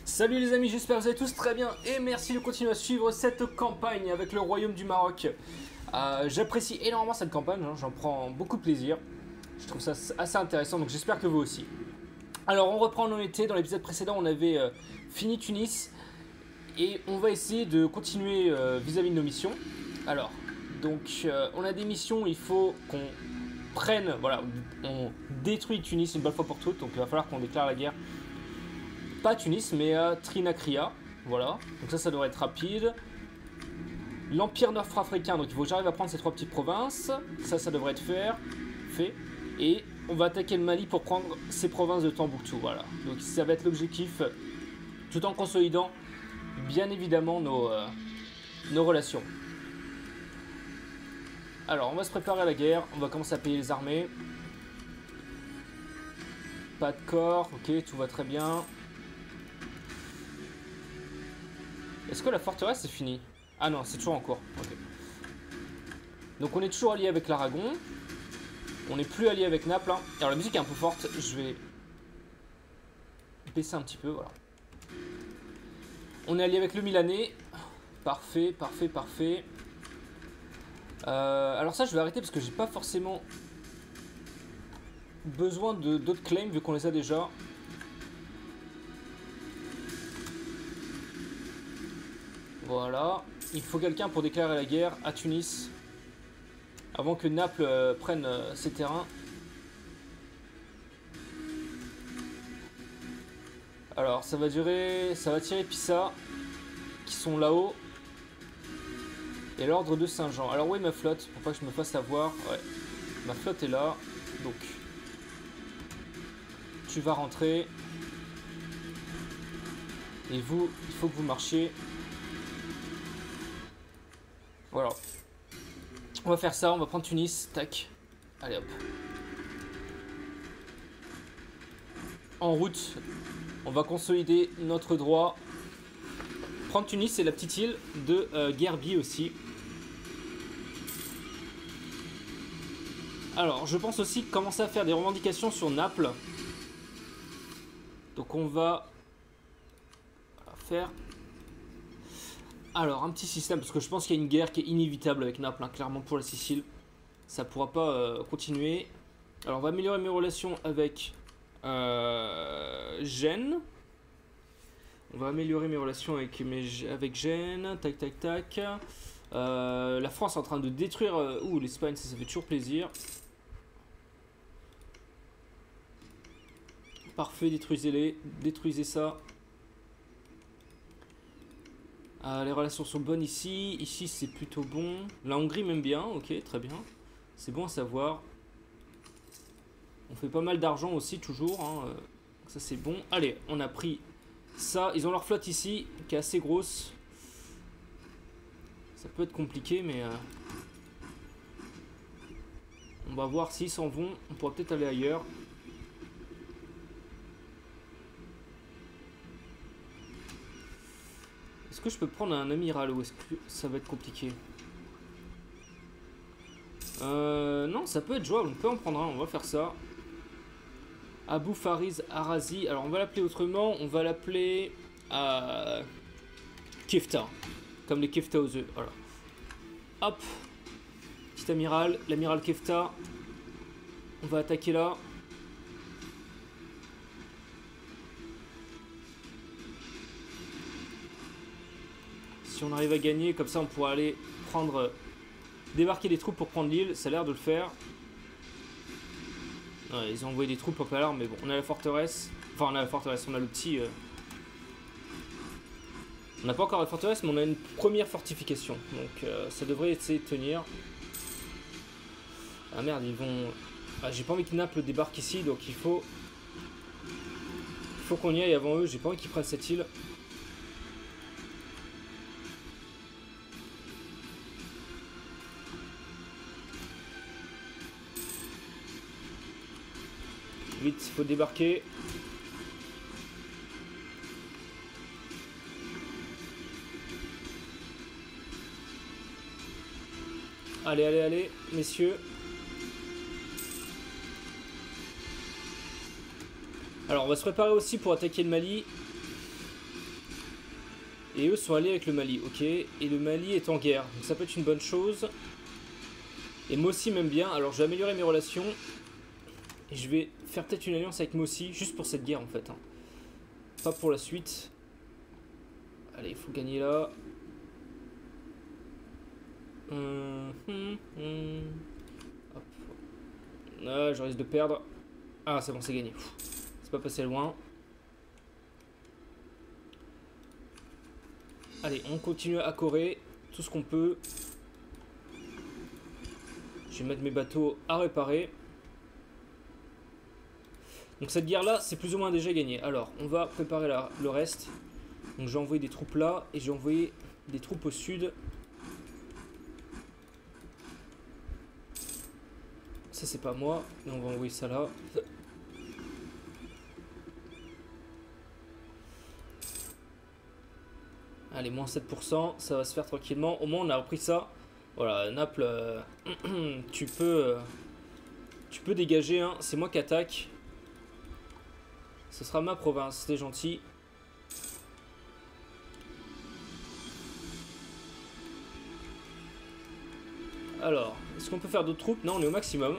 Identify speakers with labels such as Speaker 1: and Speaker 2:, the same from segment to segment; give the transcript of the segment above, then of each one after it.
Speaker 1: Salut les amis, j'espère que vous allez tous très bien et merci de continuer à suivre cette campagne avec le Royaume du Maroc. J'apprécie énormément cette campagne, hein, j'en prends beaucoup de plaisir. Je trouve ça assez intéressant, donc j'espère que vous aussi. Alors on reprend où on était. Dans l'épisode précédent on avait fini Tunis et on va essayer de continuer vis-à-vis de nos missions. Alors, donc on a des missions où il faut qu'on prenne, voilà, on détruit Tunis une bonne fois pour toutes, donc il va falloir qu'on déclare la guerre. Pas à Tunis, mais à Trinakria. Voilà, donc ça devrait être rapide. L'Empire nord-africain, donc il faut que j'arrive à prendre ces trois petites provinces. Ça devrait être fait. Et on va attaquer le Mali pour prendre ces provinces de Tombouctou. Voilà, donc ça va être l'objectif, tout en consolidant bien évidemment nos relations. Alors, on va se préparer à la guerre. On va commencer à payer les armées. Pas de corps, ok, tout va très bien. Est-ce que la forteresse est finie? Ah non, c'est toujours en cours. Okay. Donc on est toujours allié avec l'Aragon. On n'est plus allié avec Naples. Hein. Alors la musique est un peu forte. Je vais baisser un petit peu. Voilà. On est allié avec le Milanais. Parfait. Alors ça, je vais arrêter parce que j'ai pas forcément besoin d'autres claims vu qu'on les a déjà. Voilà, il faut quelqu'un pour déclarer la guerre à Tunis avant que Naples prenne ses terrains. Alors ça va tirer Pisa qui sont là-haut et l'ordre de Saint-Jean. Alors où est ma flotte? Pour pas que je me fasse avoir. Ouais, ma flotte est là, donc tu vas rentrer et vous, il faut que vous marchiez. Voilà. On va faire ça, on va prendre Tunis, tac. Allez hop. En route, on va consolider notre droit. Prendre Tunis, c'est la petite île de Guerbi aussi. Alors, je pense aussi commencer à faire des revendications sur Naples. Donc on va faire... Alors, un petit système, parce que je pense qu'il y a une guerre qui est inévitable avec Naples, hein, clairement pour la Sicile. Ça pourra pas continuer. Alors, on va améliorer mes relations avec Gênes. On va améliorer mes relations avec Gênes. Tac. La France est en train de détruire... l'Espagne, ça fait toujours plaisir. Parfait, détruisez ça. Les relations sont bonnes ici. Ici, c'est plutôt bon. La Hongrie m'aime bien. Ok, très bien. C'est bon à savoir. On fait pas mal d'argent aussi, toujours. Hein. Ça, c'est bon. Allez, on a pris ça. Ils ont leur flotte ici, qui est assez grosse. Ça peut être compliqué, mais... on va voir s'ils s'en vont. On pourra peut-être aller ailleurs. Est-ce que je peux prendre un amiral ou est-ce que ça va être compliqué? Non, ça peut être jouable, on peut en prendre un, on va faire ça. Abou Fariz Arazi, alors on va l'appeler autrement, on va l'appeler Kefta, comme les Kefta aux œufs, voilà. Hop, petit amiral, l'amiral Kefta, on va attaquer là. Si on arrive à gagner, comme ça on pourra aller débarquer des troupes pour prendre l'île, ça a l'air de le faire. Ouais, ils ont envoyé des troupes au Palar, mais bon, on a la forteresse. Enfin, on a la forteresse, on a le petit... On n'a pas encore la forteresse, mais on a une première fortification. Donc ça devrait essayer de tenir. Ah merde, ils vont... Ah, j'ai pas envie que Naples débarque ici, donc il faut qu'on y aille avant eux. J'ai pas envie qu'ils prennent cette île. Vite, il faut débarquer. Allez, messieurs. Alors, on va se préparer aussi pour attaquer le Mali. Et eux sont allés avec le Mali, ok. Et le Mali est en guerre, donc ça peut être une bonne chose. Et Mossi m'aime bien, alors je vais améliorer mes relations. Et je vais faire peut-être une alliance avec Mossi, juste pour cette guerre en fait. Hein. Pas pour la suite. Allez, il faut gagner là. Hop. Ah, je risque de perdre. Ah, c'est bon, c'est gagné. C'est pas passé loin. Allez, on continue à accorer tout ce qu'on peut. Je vais mettre mes bateaux à réparer. Donc cette guerre-là, c'est plus ou moins déjà gagné. Alors, on va préparer le reste. Donc je vais envoyer des troupes là, et je vais envoyer des troupes au sud. Ça, c'est pas moi, mais on va envoyer ça là. Allez, moins 7%, ça va se faire tranquillement. Au moins, on a repris ça. Voilà, Naples, tu peux dégager, hein. C'est moi qui attaque. Ce sera ma province, c'était gentil. Alors, est-ce qu'on peut faire d'autres troupes? Non, on est au maximum.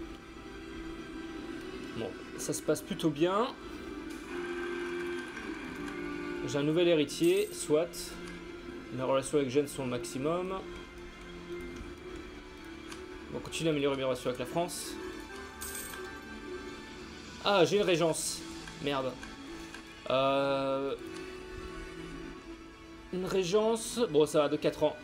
Speaker 1: Bon, ça se passe plutôt bien. J'ai un nouvel héritier, soit. Mes relations avec Gênes sont au maximum. On va continuer à améliorer mes relations avec la France. Ah, j'ai une régence. Merde. Une régence. Bon, ça va de 4 ans.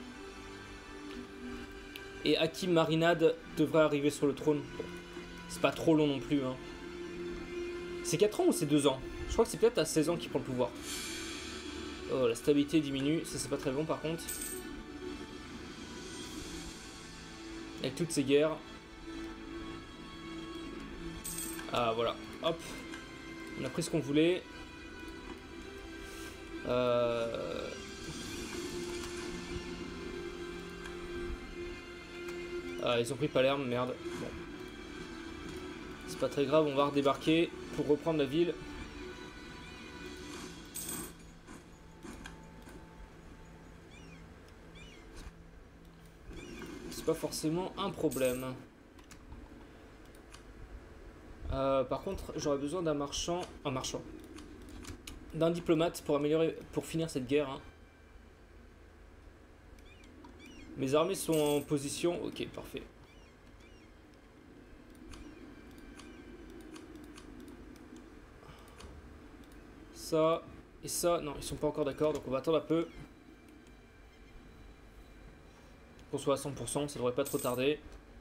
Speaker 1: Et Hakim Marinade devrait arriver sur le trône. Bon, c'est pas trop long non plus. Hein. C'est 4 ans ou c'est 2 ans? Je crois que c'est peut-être à 16 ans qu'il prend le pouvoir. Oh, la stabilité diminue. Ça, c'est pas très bon par contre. Avec toutes ces guerres. Ah, voilà. Hop. On a pris ce qu'on voulait. Ah, ils ont pris Palerme, merde. Bon. C'est pas très grave, on va redébarquer pour reprendre la ville. C'est pas forcément un problème. Par contre, j'aurais besoin d'un marchand. Un marchand. D'un diplomate pour améliorer. Pour finir cette guerre. Hein. Mes armées sont en position. Ok, parfait. Ça et ça. Non, ils sont pas encore d'accord, donc on va attendre un peu. Qu'on soit à 100%, ça devrait pas trop tarder.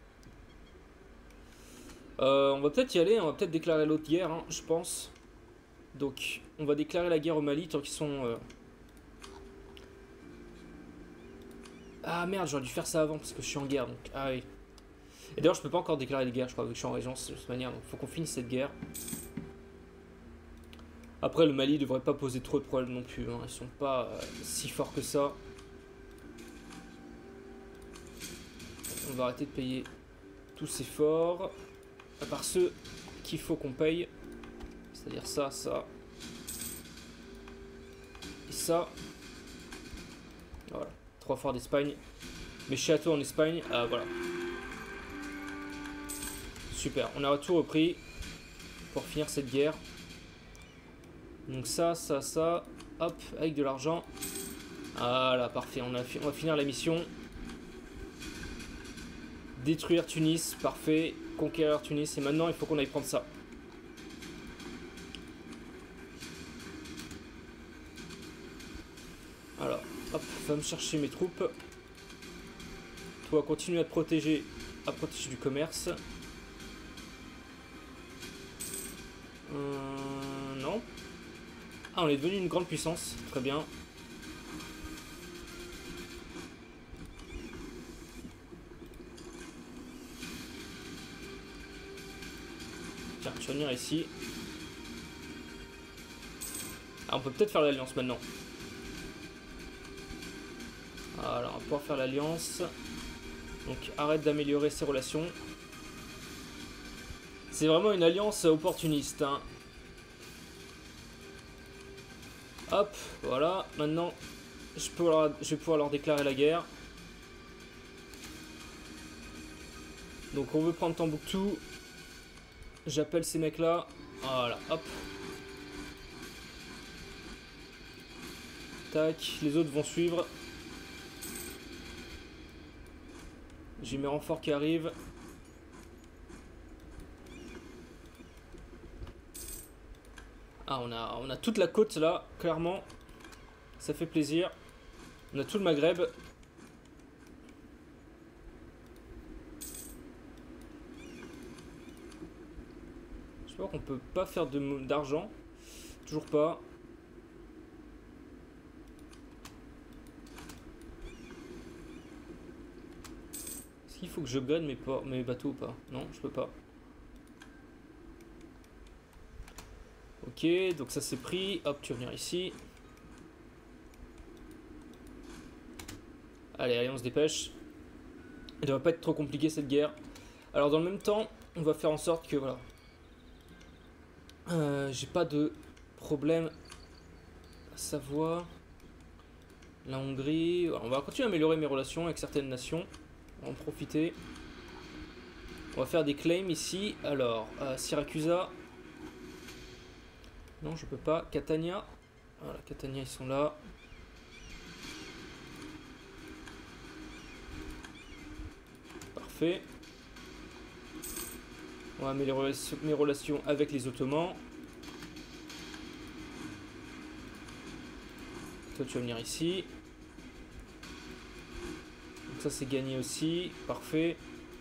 Speaker 1: On va peut-être y aller, on va peut-être déclarer l'autre guerre, hein, je pense. Donc, on va déclarer la guerre au Mali tant qu'ils sont... Ah merde, j'aurais dû faire ça avant parce que je suis en guerre, donc... Ah oui. Et d'ailleurs, je peux pas encore déclarer les guerres, je crois, vu que je suis en régence de cette manière, donc faut qu'on finisse cette guerre. Après, le Mali devrait pas poser trop de problèmes non plus, hein, ils sont pas si forts que ça. On va arrêter de payer tous ces forts. À part ceux qu'il faut qu'on paye. C'est-à-dire ça, ça. Et ça. Voilà. 3 forts d'Espagne. Mes châteaux en Espagne. Ah, voilà. Super. On a tout repris. Pour finir cette guerre. Donc ça, ça, ça. Hop. Avec de l'argent. Voilà, parfait. On va finir la mission. Détruire Tunis. Parfait. Conquérir Tunis. Et maintenant, il faut qu'on aille prendre ça. Alors, hop, va me chercher mes troupes. Toi, continue à te protéger, du commerce. Non. Ah, on est devenu une grande puissance. Très bien. Tiens, tu vas venir ici. Ah, on peut peut-être faire l'alliance maintenant. Voilà, on va pouvoir faire l'alliance. Donc arrête d'améliorer ses relations. C'est vraiment une alliance opportuniste. Hein. Hop, voilà. Maintenant, je vais pouvoir leur déclarer la guerre. Donc on veut prendre Tombouctou. J'appelle ces mecs-là. Voilà, hop. Tac, les autres vont suivre. J'ai mes renforts qui arrivent. Ah, on a toute la côte là, clairement. Ça fait plaisir. On a tout le Maghreb. Je vois qu'on peut pas faire d'argent. Toujours pas. Est-ce qu'il faut que j'upgrade mes bateaux ou pas? Non, je peux pas. Ok, donc ça c'est pris. Hop, tu vas venir ici. Allez, on se dépêche. Elle devrait pas être trop compliquée cette guerre. Alors dans le même temps, on va faire en sorte que voilà. J'ai pas de problème à savoir. La Hongrie. On va continuer à améliorer mes relations avec certaines nations. On va en profiter. On va faire des claims ici. Alors, Syracusa. Non, je peux pas. Catania. Voilà, Catania, ils sont là. Parfait. On va améliorer mes relations avec les Ottomans. Toi, tu vas venir ici. Donc ça, c'est gagné aussi. Parfait.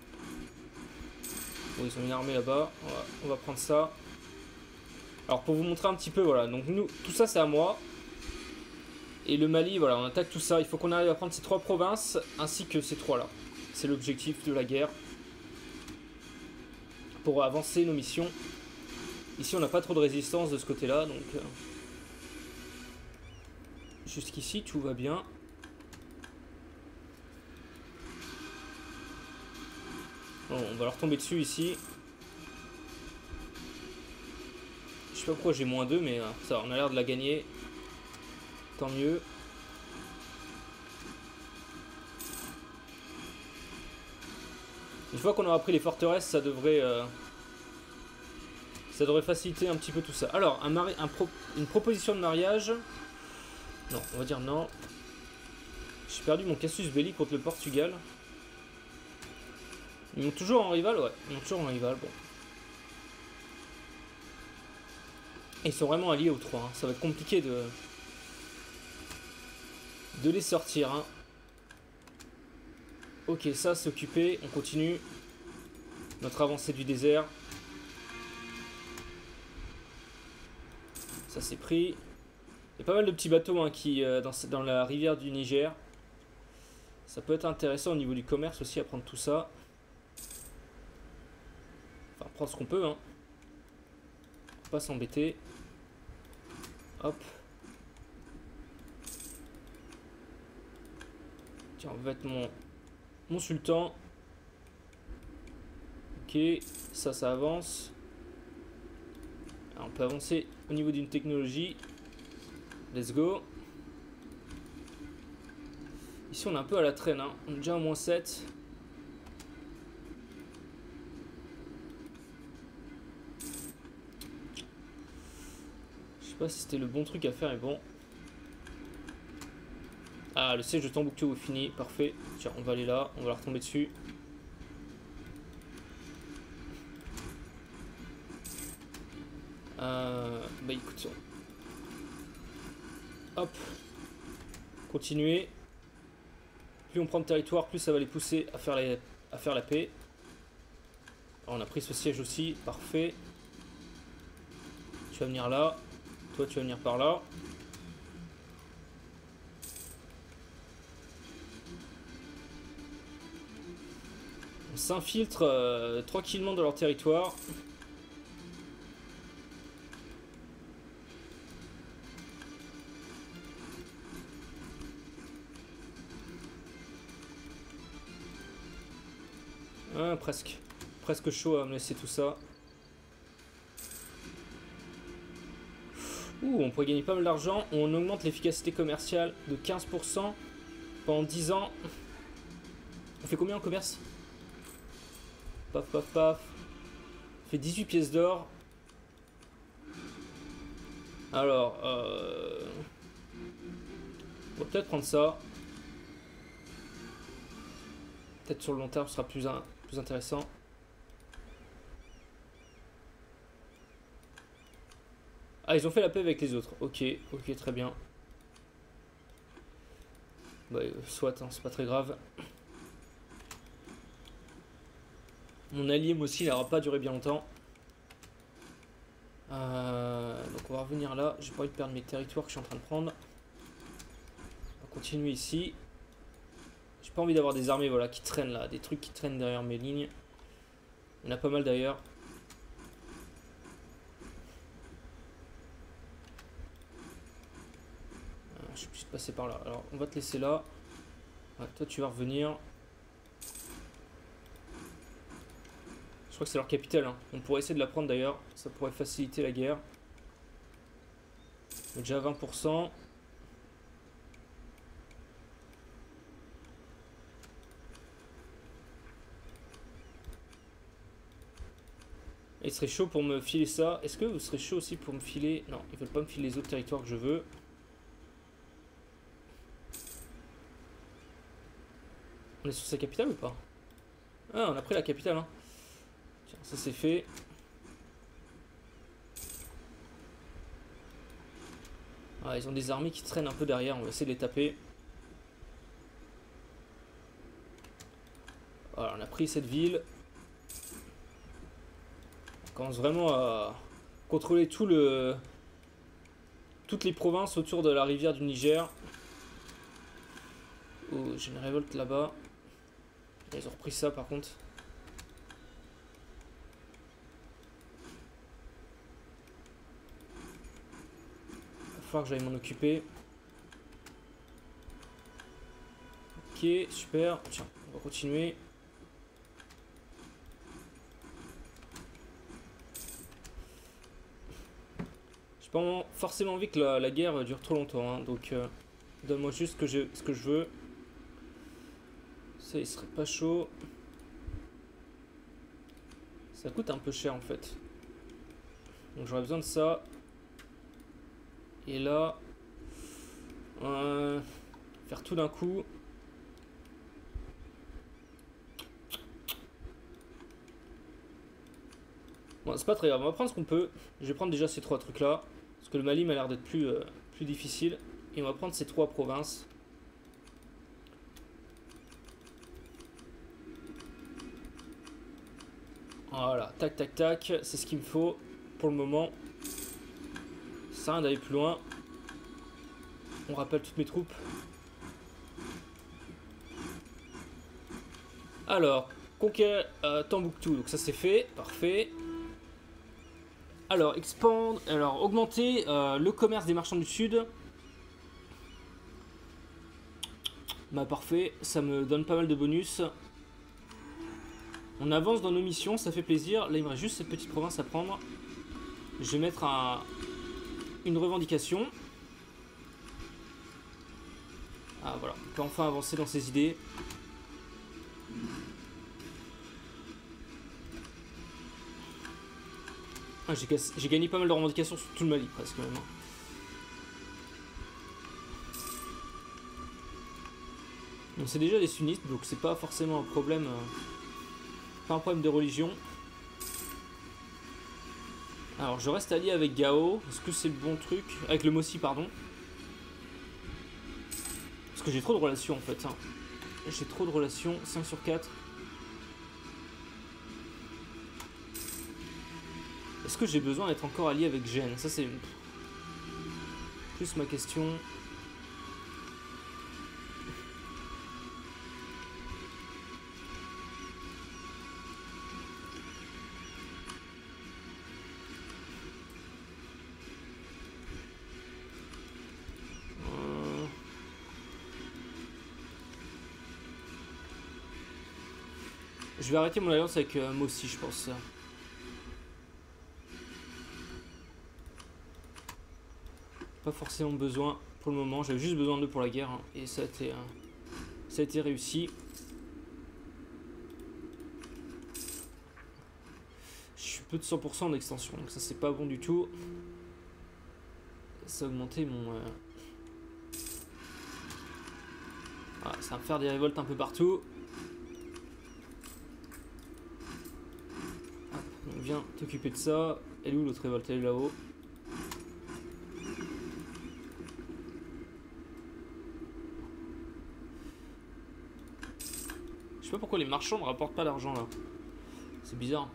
Speaker 1: Bon, ils ont une armée là-bas. On va prendre ça. Alors, pour vous montrer un petit peu, voilà. Donc, nous, tout ça, c'est à moi. Et le Mali, voilà, on attaque tout ça. Il faut qu'on arrive à prendre ces 3 provinces, ainsi que ces 3-là. C'est l'objectif de la guerre. Pour avancer nos missions. Ici, on n'a pas trop de résistance de ce côté-là, donc... Jusqu'ici, tout va bien. Bon, on va leur tomber dessus ici. Je sais pas pourquoi j'ai -2, mais ça, on a l'air de la gagner. Tant mieux. Une fois qu'on aura pris les forteresses, ça devrait faciliter un petit peu tout ça. Alors, une proposition de mariage. Non, on va dire non. J'ai perdu mon casus belli contre le Portugal. Ils m'ont toujours en rival, ouais. Ils m'ont toujours en rival, bon. Et ils sont vraiment alliés aux 3. Hein. Ça va être compliqué de les sortir. Hein. Ok, ça c'est occupé. On continue. Notre avancée du désert. Ça c'est pris. Il y a pas mal de petits bateaux hein, qui dans la rivière du Niger. Ça peut être intéressant au niveau du commerce aussi à prendre tout ça. Enfin, prendre ce qu'on peut. Hein. Faut pas s'embêter. Hop. Tiens, on va mettre mon sultan. Ok, ça avance. Alors, on peut avancer au niveau d'une technologie. Let's go. Ici on est un peu à la traîne, hein. On est déjà à -7. Je sais pas si c'était le bon truc à faire, mais bon. Ah, le siège de Tombouctou est fini, parfait. Tiens, on va aller là, on va leur tomber dessus. Bah écoute, hop, continuer. Plus on prend de territoire, plus ça va les pousser à faire la paix. Alors, on a pris ce siège aussi, parfait. Tu vas venir là, toi tu vas venir par là. On s'infiltre tranquillement dans leur territoire. Ah, presque chaud à me laisser tout ça. Ouh, on pourrait gagner pas mal d'argent. On augmente l'efficacité commerciale de 15% pendant 10 ans. On fait combien en commerce? Paf, paf, paf. On fait 18 pièces d'or. Alors, on va peut-être prendre ça. Peut-être sur le long terme, ce sera plus intéressant. Ah, ils ont fait la paix avec les autres. Ok, ok, très bien. Bah, soit, hein, c'est pas très grave. Mon allié, moi aussi, il n'aura pas duré bien longtemps. Donc on va revenir là. J'ai pas envie de perdre mes territoires que je suis en train de prendre. On va continuer ici. J'ai pas envie d'avoir des armées voilà, qui traînent là. Des trucs qui traînent derrière mes lignes. Il y en a pas mal d'ailleurs. Je suis plus passé par là. Alors on va te laisser là. Ouais, toi tu vas revenir. Je crois que c'est leur capitale. Hein. On pourrait essayer de la prendre d'ailleurs. Ça pourrait faciliter la guerre. On est déjà à 20%. Il serait chaud pour me filer ça. Est-ce que vous serez chaud aussi pour me filer... Non, ils veulent pas me filer les autres territoires que je veux. On est sur sa capitale ou pas? Ah, on a pris la capitale. Hein. Tiens, ça c'est fait. Ah, ils ont des armées qui traînent un peu derrière. On va essayer de les taper. Voilà, on a pris cette ville. On commence vraiment à contrôler toutes les provinces autour de la rivière du Niger. Oh, j'ai une révolte là-bas. Ils ont repris ça par contre. Il va falloir que j'aille m'en occuper. Ok, super. Tiens, on va continuer. J'ai pas forcément envie que la guerre dure trop longtemps. Hein, donc, donne-moi juste ce que je veux. Ça, il serait pas chaud. Ça coûte un peu cher en fait. Donc j'aurais besoin de ça. Et là, faire tout d'un coup. Bon, c'est pas très grave. On va prendre ce qu'on peut. Je vais prendre déjà ces 3 trucs là. Parce que le Mali m'a l'air d'être plus difficile. Et on va prendre ces 3 provinces. Voilà, tac tac tac, c'est ce qu'il me faut pour le moment. Ça sert à rien d'aller plus loin. On rappelle toutes mes troupes. Alors, conquérir Tombouctou, donc ça c'est fait, parfait. Alors, augmenter le commerce des marchands du sud. Bah parfait, ça me donne pas mal de bonus. On avance dans nos missions, ça fait plaisir. Là, il me reste juste cette petite province à prendre. Je vais mettre une revendication. Ah, voilà. On peut enfin avancer dans ses idées. Ah, j'ai gagné pas mal de revendications sur tout le Mali, presque même. Donc c'est déjà des sunnites, donc c'est pas forcément un problème... pas un problème de religion. Alors je reste allié avec Gao. Est-ce que c'est le bon truc? Avec le Mossi, pardon. Parce que j'ai trop de relations en fait. Hein. J'ai trop de relations. 5 sur 4. Est-ce que j'ai besoin d'être encore allié avec Gênes? Ça c'est plus ma question. Je vais arrêter mon alliance avec Mossi, je pense. Pas forcément besoin pour le moment. J'avais juste besoin d'eux pour la guerre. Hein, et ça a été réussi. Je suis peu de 100% en extension. Donc ça c'est pas bon du tout. Ça a augmenté mon... Voilà, ça va me faire des révoltes un peu partout. Hop, on vient t'occuper de ça. Elle est où l'autre révolte? Elle est là-haut. Je sais pas pourquoi les marchands ne rapportent pas d'argent là. C'est bizarre.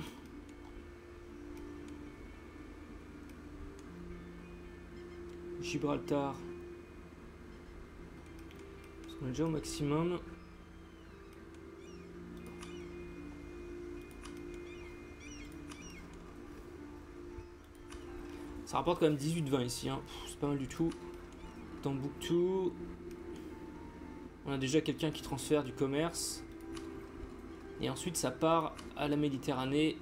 Speaker 1: Gibraltar. Parce qu'on est déjà au maximum. Ça rapporte quand même 18-20 ici. Hein. C'est pas mal du tout. Tombouctou. On a déjà quelqu'un qui transfère du commerce. Et ensuite ça part à la Méditerranée.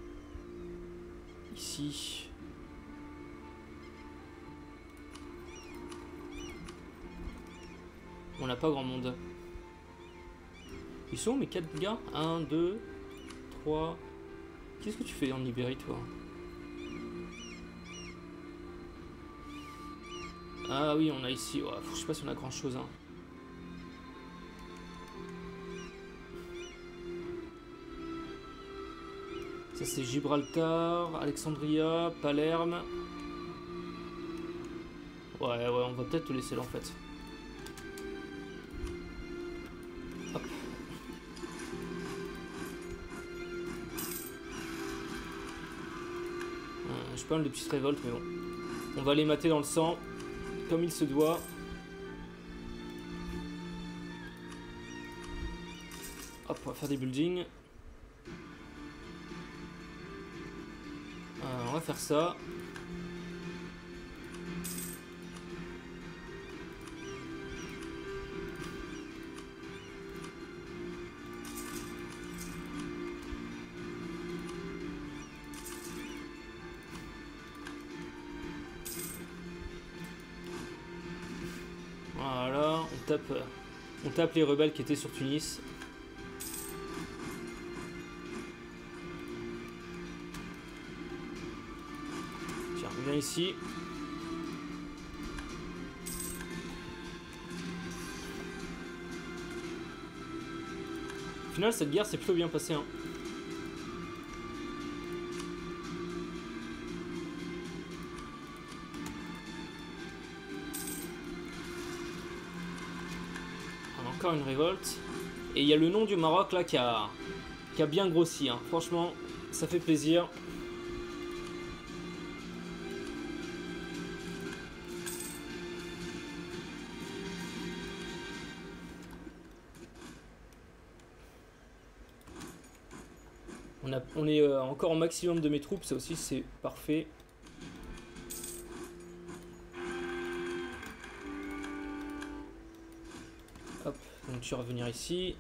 Speaker 1: Ici. On n'a pas grand monde. Ils sont où mes 4 gars? 1, 2, 3. Qu'est-ce que tu fais en Ibérie toi? Ah oui, on a ici. Ouais, je sais pas si on a grand chose. Hein. Ça c'est Gibraltar, Alexandria, Palerme. Ouais, on va peut-être te laisser là en fait. Hop. J'ai pas mal de petites révoltes, mais bon. On va les mater dans le sang, comme il se doit. Hop, on va faire des buildings. On va faire ça. Voilà, on tape les rebelles qui étaient sur Tunis. Tiens, on vient ici. Au final, cette guerre s'est plutôt bien passée. Hein. Encore une révolte. Et il y a le nom du Maroc là qui a bien grossi. Hein. Franchement, ça fait plaisir. On est encore au maximum de mes troupes, ça aussi c'est parfait. Hop, donc tu vas revenir ici.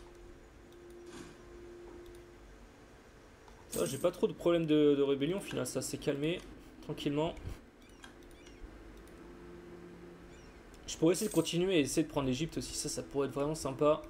Speaker 1: J'ai pas trop de problèmes de rébellion, au final ça s'est calmé tranquillement. Je pourrais essayer de continuer et essayer de prendre l'Egypte aussi, ça pourrait être vraiment sympa.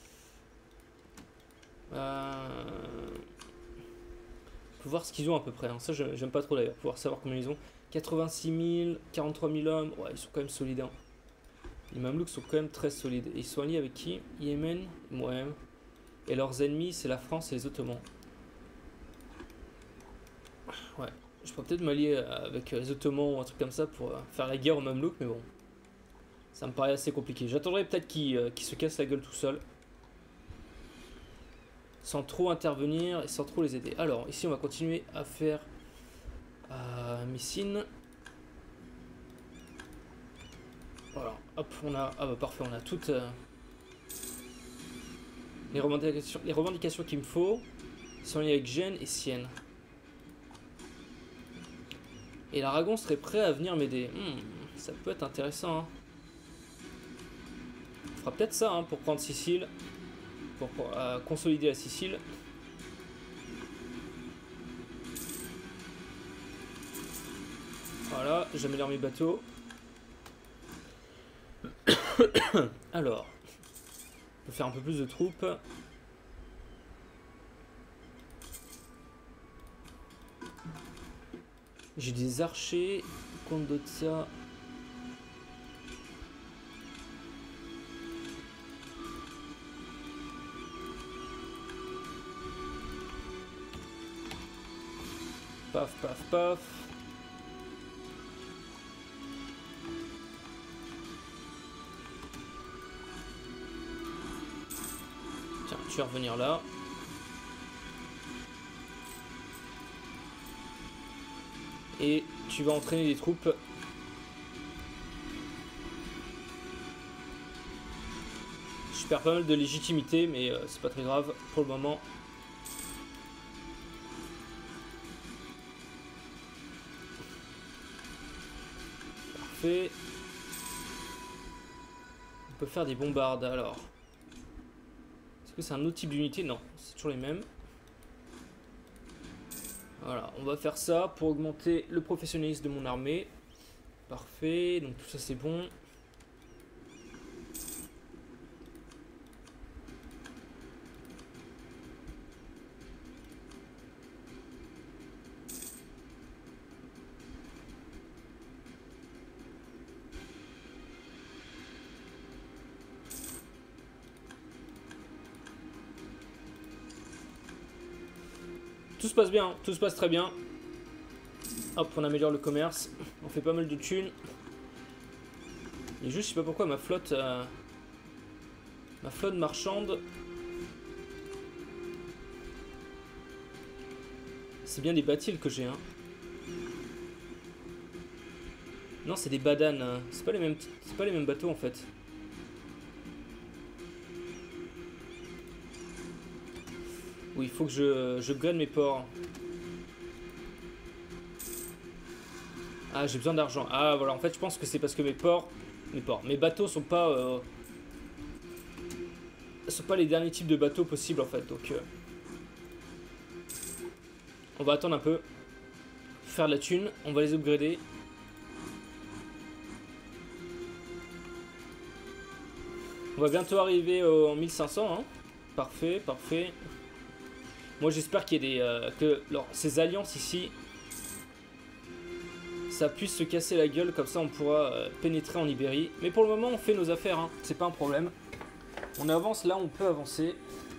Speaker 1: Faut voir ce qu'ils ont à peu près, hein. Ça j'aime pas trop d'ailleurs, pouvoir savoir combien ils ont. 86 000, 43 000 hommes, ouais ils sont quand même solides. Hein. Les Mamelouks sont quand même très solides. Et ils sont alliés avec qui? Yémen, ouais. Et leurs ennemis c'est la France et les Ottomans. Ouais, je pourrais peut-être m'allier avec les Ottomans ou un truc comme ça pour faire la guerre aux Mamelouks, mais bon. Ça me paraît assez compliqué. J'attendrai peut-être qu'ils se cassent la gueule tout seul. Sans trop intervenir et sans trop les aider. Alors, ici on va continuer à faire Messine. Voilà, hop, on a... Ah bah parfait, on a toutes les revendications qu'il me faut. Ils sont liés avec Gênes et Sienne. Et l'Aragon serait prêt à venir m'aider. Ça peut être intéressant. Hein. On fera peut-être ça hein, pour prendre Sicile. Pour consolider la Sicile. Voilà, j'améliore mes bateaux. Alors, on peut faire un peu plus de troupes. J'ai des archers. Compte de ça. Paf, paf, paf. Tiens, tu vas revenir là. Et tu vas entraîner des troupes. Je perds pas mal de légitimité, mais c'est pas très grave pour le moment. Parfait. On peut faire des bombardes alors. Est-ce que c'est un autre type d'unité? Non, c'est toujours les mêmes. Voilà, on va faire ça pour augmenter le professionnalisme de mon armée. Parfait, donc tout ça c'est bon. Tout se passe bien, tout se passe très bien. Hop, on améliore le commerce. On fait pas mal de thunes. Et juste, je sais pas pourquoi ma flotte marchande. C'est bien des bâtilles que j'ai, hein. Non, c'est des badanes. C'est pas les mêmes bateaux en fait. Oui, il faut que je gagne mes ports. Ah, j'ai besoin d'argent. Ah, voilà, en fait, je pense que c'est parce que mes bateaux sont pas les derniers types de bateaux possibles en fait. Donc, on va attendre un peu, faire de la thune. On va les upgrader. On va bientôt arriver en 1500. Hein. Parfait, parfait. Moi, j'espère qu'il y a ces alliances ici, ça puisse se casser la gueule, comme ça on pourra pénétrer en Ibérie. Mais pour le moment, on fait nos affaires, hein. C'est pas un problème. On avance là, on peut avancer.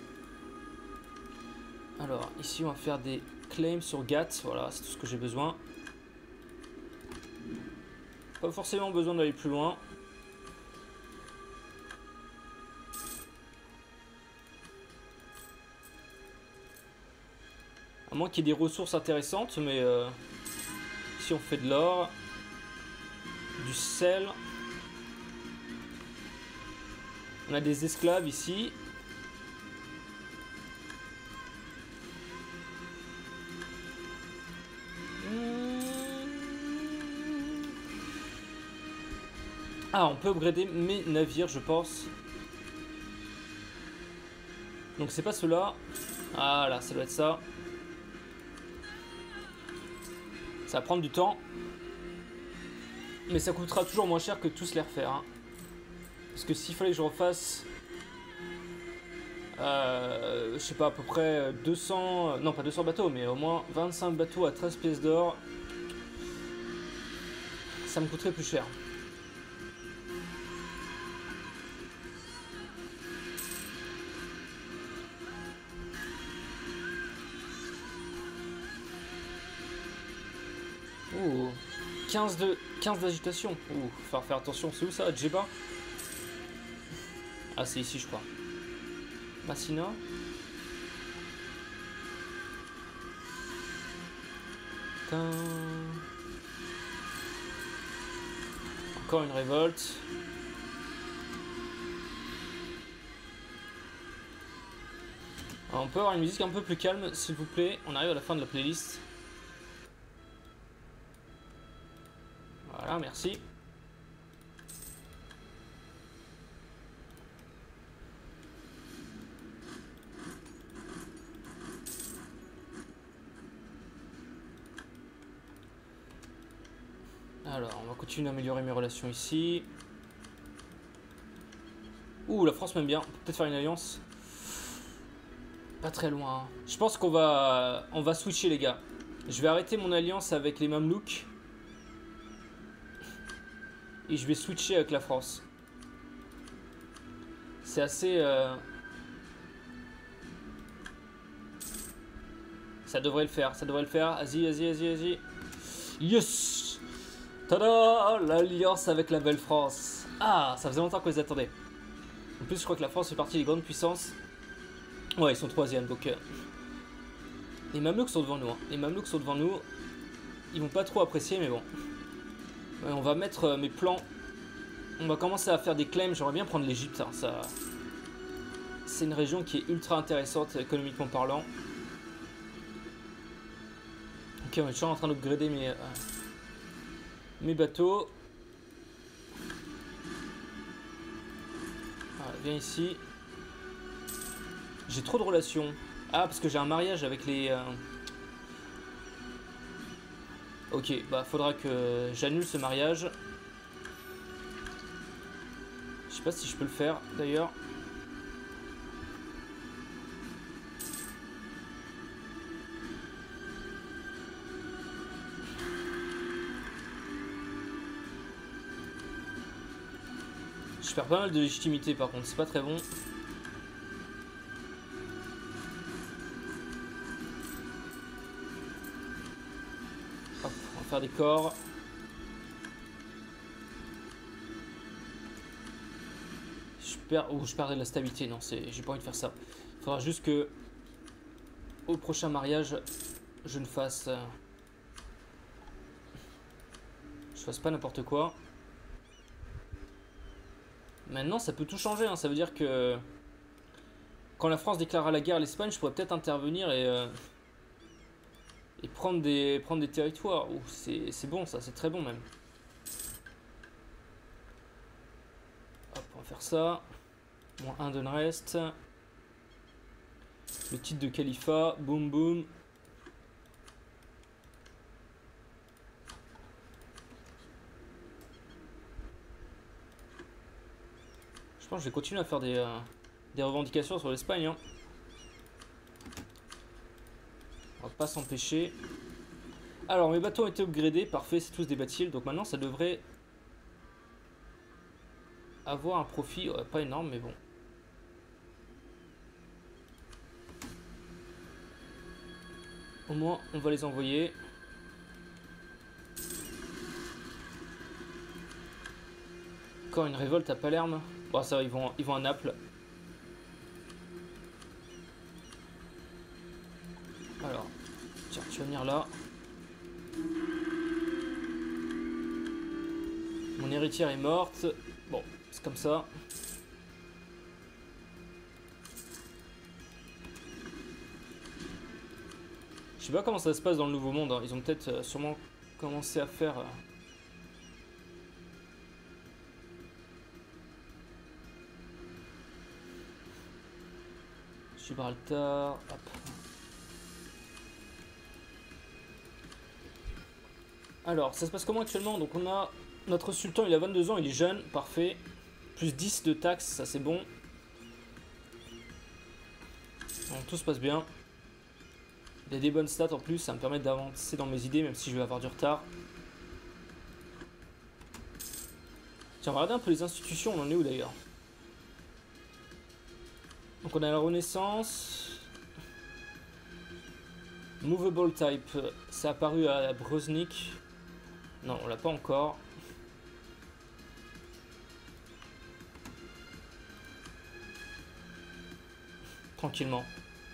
Speaker 1: Alors, ici, on va faire des claims sur GAT. Voilà, c'est tout ce que j'ai besoin. Pas forcément besoin d'aller plus loin. À moins qu'il y ait des ressources intéressantes, mais si on fait de l'or, du sel, on a des esclaves ici. Ah, on peut upgrader mes navires, je pense. Donc c'est pas cela. Ah là, ça doit être ça. Ça va prendre du temps. Mais ça coûtera toujours moins cher que tous les refaire. Hein. Parce que s'il fallait que je refasse... je sais pas, à peu près 200... Non, pas 200 bateaux, mais au moins 25 bateaux à 13 pièces d'or. Ça me coûterait plus cher. Ouh, 15 d'agitation. Ouh, faut faire attention. C'est où ça, Djeba? Ah, c'est ici, je crois. Massina. Encore une révolte. Alors, on peut avoir une musique un peu plus calme, s'il vous plaît. On arrive à la fin de la playlist. Voilà, merci. continue d'améliorer mes relations ici. Ouh, la France m'aime bien. Peut-être faire une alliance. Pas très loin. Hein. Je pense qu'on va... On va switcher, les gars. Je vais arrêter mon alliance avec les Mamelouks. Et je vais switcher avec la France. C'est assez... Ça devrait le faire, ça devrait le faire. Vas-y, vas-y, vas-y, vas-y. Yes! Tada! L'alliance avec la belle France. Ah, ça faisait longtemps qu'on les attendait. En plus, je crois que la France fait partie des grandes puissances. Ouais, ils sont troisième, donc... Les Mamelouks sont devant nous. Hein. Les Mamelouks sont devant nous. Ils vont pas trop apprécier, mais bon. Ouais, on va mettre mes plans. On va commencer à faire des claims. J'aimerais bien prendre l'Egypte. Hein, ça... C'est une région qui est ultra intéressante, économiquement parlant. Ok, on est toujours en train d'upgrader mes bateaux. Voilà, viens ici. J'ai trop de relations. Ah, parce que j'ai un mariage avec les... Ok, bah faudra que j'annule ce mariage. Je sais pas si je peux le faire, d'ailleurs. Je perds pas mal de légitimité par contre, c'est pas très bon. Hop, on va faire des corps. Je perdrai de la stabilité, non, j'ai pas envie de faire ça. Il faudra juste que au prochain mariage, je ne fasse... je fasse pas n'importe quoi. Maintenant, ça peut tout changer. Hein. Ça veut dire que quand la France déclarera la guerre à l'Espagne, je pourrais peut-être intervenir et prendre des territoires. C'est bon, ça, c'est très bon même. Hop, on va faire ça. Moins 1 de reste. Le titre de califat. Boum, boum. Je pense que je vais continuer à faire des revendications sur l'Espagne. Hein. On va pas s'empêcher. Alors, mes bateaux ont été upgradés. Parfait, c'est tous des bâtilles. Donc maintenant, ça devrait avoir un profit. Ouais, pas énorme, mais bon. Au moins, on va les envoyer. Encore une révolte à Palerme. Bon, ça va, ils vont à Naples. Alors, tiens, tu vas venir là. Mon héritière est morte. Bon, c'est comme ça. Je sais pas comment ça se passe dans le Nouveau Monde. Hein. Ils ont peut-être sûrement commencé à faire... Gibraltar, hop. Alors, ça se passe comment actuellement? Donc on a notre sultan, il a 22 ans, il est jeune, parfait. Plus 10 de taxes, ça c'est bon. Donc tout se passe bien. Il a des bonnes stats en plus, ça me permet d'avancer dans mes idées, même si je vais avoir du retard. Tiens, on va regarder un peu les institutions, on en est où d'ailleurs? Donc on a la Renaissance. Movable type, c'est apparu à Brusnik. Non, on l'a pas encore. Tranquillement.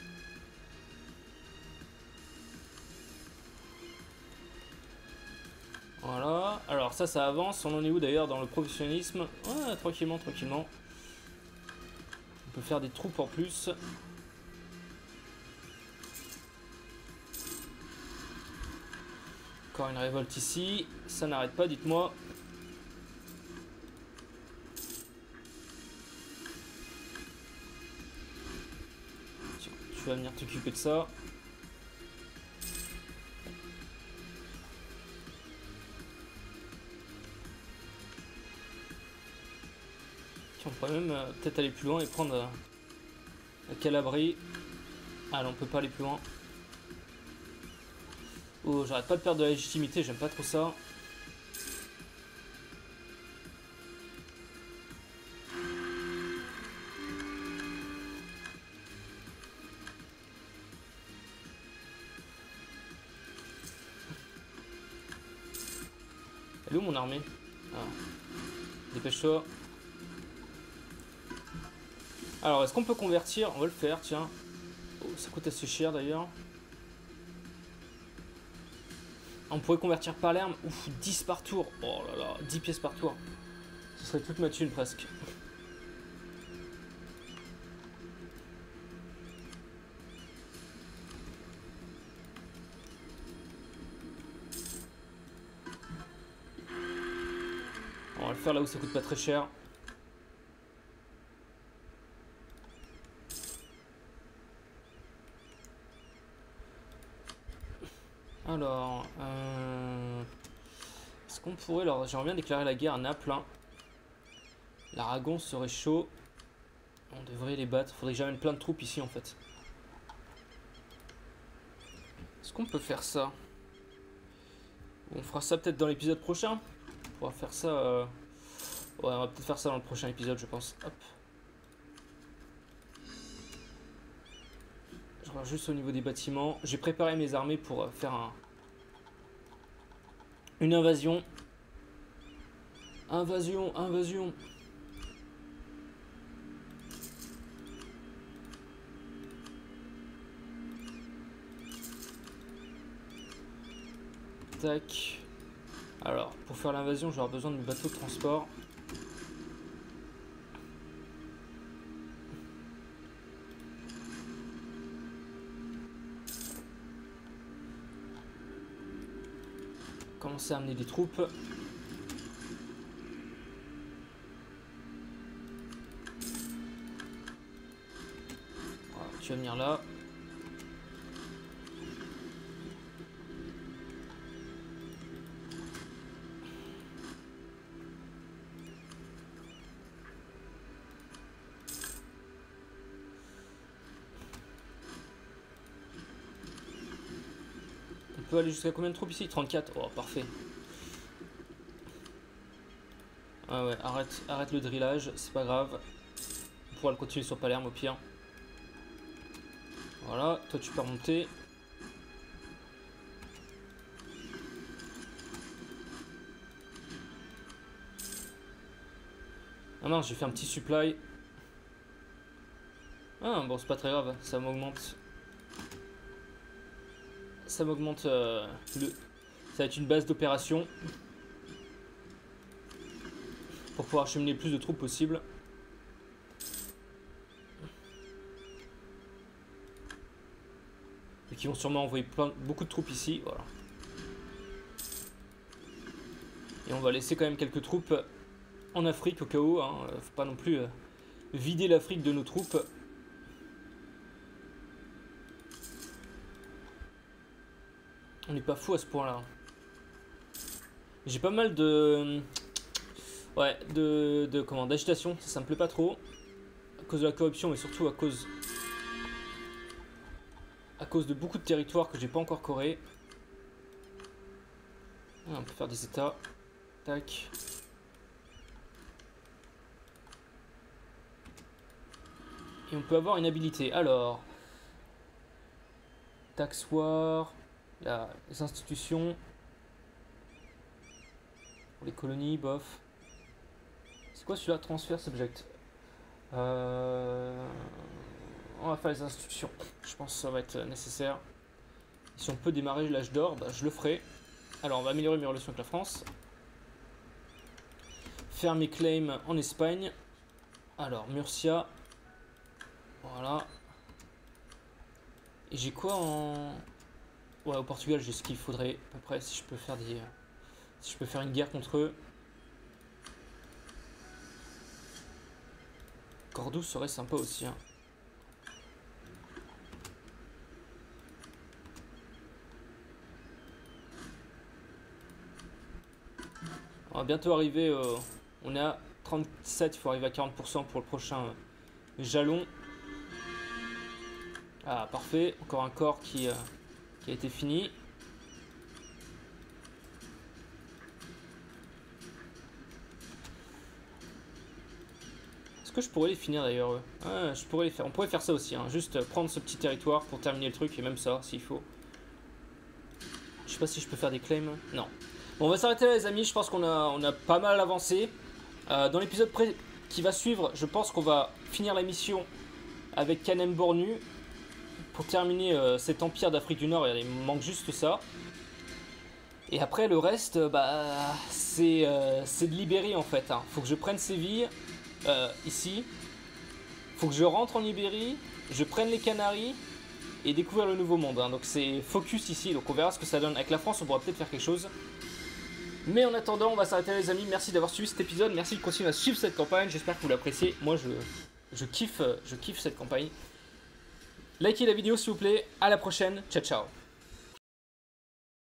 Speaker 1: Voilà. Alors ça avance. On en est où d'ailleurs dans le professionnalisme? Ouais, tranquillement, tranquillement. On peut faire des troupes en plus. Encore une révolte ici. Ça n'arrête pas, dites-moi. Tu vas venir t'occuper de ça. On pourrait même peut-être aller plus loin et prendre la Calabrie. Ah non, on peut pas aller plus loin. Oh, j'arrête pas de perdre de la légitimité, j'aime pas trop ça. Elle est où mon armée? Ah. Dépêche-toi. Alors, est-ce qu'on peut convertir? On va le faire, tiens. Oh, ça coûte assez cher d'ailleurs. On pourrait convertir Palerme. Ouf, 10 par tour. Oh là là, 10 pièces par tour. Ce serait toute ma thune presque. On va le faire là où ça coûte pas très cher. Alors, est-ce qu'on pourrait... Alors, j'aimerais bien déclarer la guerre à Naples. Hein. L'Aragon serait chaud. On devrait les battre. Faudrait que j'amène plein de troupes ici en fait. Est-ce qu'on peut faire ça? On fera ça peut-être dans l'épisode prochain. On pourra faire ça... Ouais, on va peut-être faire ça dans le prochain épisode, je pense. Hop. Je regarde juste au niveau des bâtiments. J'ai préparé mes armées pour faire une invasion. Invasion, invasion. Tac. Alors, pour faire l'invasion, j'aurai besoin de mes bateaux de transport. Commencer à amener des troupes. Voilà, tu vas venir là. On peut aller jusqu'à combien de troupes ici? 34. Oh, parfait. Ah ouais, arrête le drillage, c'est pas grave. On pourra le continuer sur Palerme au pire. Voilà, toi tu peux remonter. Ah mince, j'ai fait un petit supply. Ah bon, c'est pas très grave, ça m'augmente. Ça m'augmente le... Ça va être une base d'opération. Pour pouvoir acheminer le plus de troupes possible. Et qui vont sûrement envoyer beaucoup de troupes ici, voilà. Et on va laisser quand même quelques troupes en Afrique au cas où, hein. Faut pas non plus vider l'Afrique de nos troupes. On n'est pas fou à ce point-là. J'ai pas mal de... Ouais, comment, d'agitation, ça me plaît pas trop. À cause de la corruption, mais surtout à cause de beaucoup de territoires que j'ai pas encore corés. Ah, on peut faire des états. Tac. Et on peut avoir une habilité. Alors, tax war, les institutions, pour les colonies, bof. C'est quoi celui-là? Transfert subject. On va faire les institutions. Je pense que ça va être nécessaire. Si on peut démarrer l'âge d'or, bah, je le ferai. Alors, on va améliorer mes relations avec la France. Faire mes claims en Espagne. Alors, Murcia. Voilà. Et j'ai quoi en... Ouais, au Portugal, j'ai ce qu'il faudrait à peu près si je peux faire des... Si je peux faire une guerre contre eux. Cordoue serait sympa aussi, hein. On va bientôt arriver, on est à 37, il faut arriver à 40% pour le prochain jalon. Ah, parfait. Encore un corps qui a été fini. Est-ce que je pourrais les finir d'ailleurs? Ah, je pourrais les faire. On pourrait faire ça aussi, hein. Juste prendre ce petit territoire pour terminer le truc, et même ça, s'il faut. Je sais pas si je peux faire des claims. Non. Bon, on va s'arrêter là, les amis. Je pense qu'on a pas mal avancé. Dans l'épisode qui va suivre, je pense qu'on va finir la mission avec Kanem Bornu pour terminer cet empire d'Afrique du Nord. Il me manque juste ça. Et après, le reste, bah, c'est de Libérie en fait, hein. Faut que je prenne Séville. Ici, faut que je rentre en Ibérie, je prenne les Canaries et découvrir le nouveau monde, hein. Donc c'est focus ici, donc on verra ce que ça donne. Avec la France on pourra peut-être faire quelque chose, mais en attendant on va s'arrêter, les amis. Merci d'avoir suivi cet épisode, merci de continuer à suivre cette campagne, j'espère que vous l'appréciez. Moi je kiffe cette campagne. Likez la vidéo s'il vous plaît, à la prochaine, ciao ciao.